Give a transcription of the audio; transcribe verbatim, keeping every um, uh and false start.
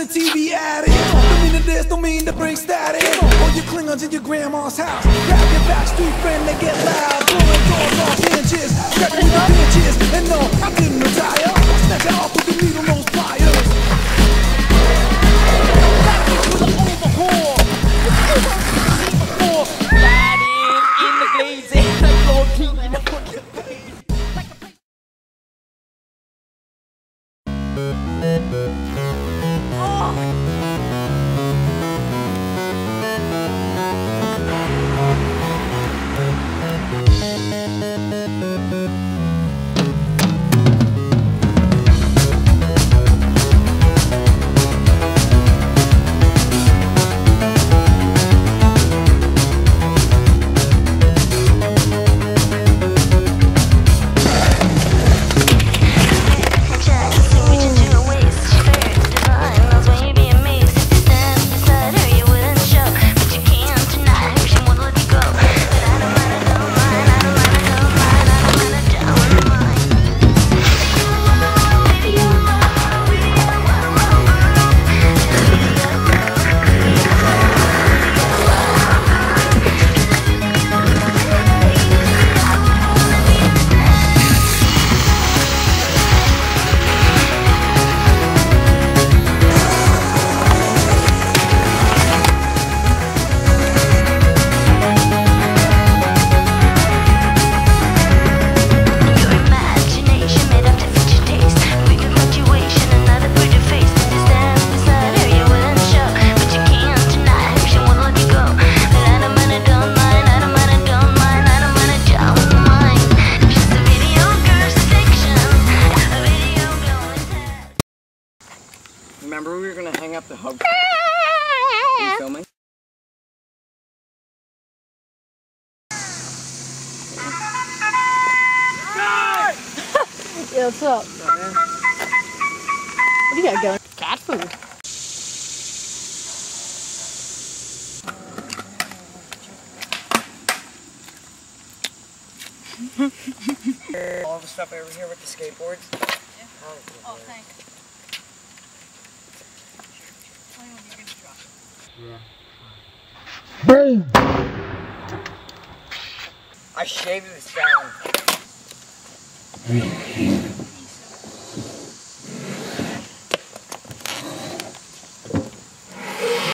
a T V addict. Don't mean to this, don't mean to bring static. Or you Klingons in your grandma's house. Grab your backstreet friend, they get loud. Blowing doors off hinges, grabbing the pinches. And no, I didn't retire. I snatch it off with the needle nose pliers. Back into the overhaul. Riding in the blazing, like Lord King in the fucking face. Remember we were gonna hang up the hub. Are you filming? Yeah, what's up? What's up, man? What do you got going? Cat food. All the stuff over here with the skateboards. Yeah. Oh, thanks. Boom! I shaved this down.